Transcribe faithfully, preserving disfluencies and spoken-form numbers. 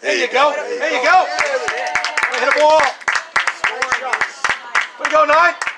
There you go. There you go. Hit a ball. Way to go, Nine.